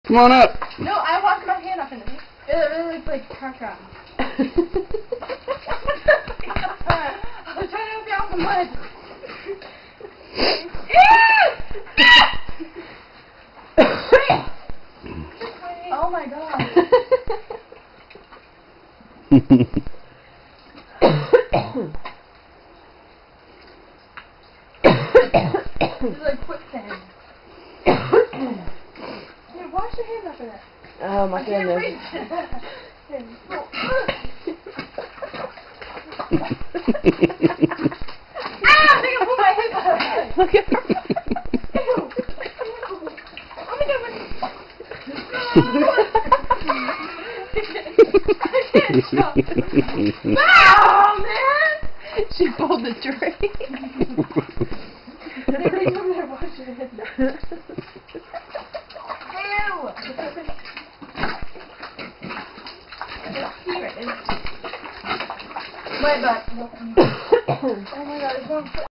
Come on up. No, I walked my hand up in it. It really looks like caca. I was trying to help you out the mud. Oh my god. This is like quicksand. Here, wash your hands up in it. Oh my goodness. I think I put my head up. Look at her. I'm gonna get Oh man! She pulled the drain. Ew! My butt. Oh my god, it's going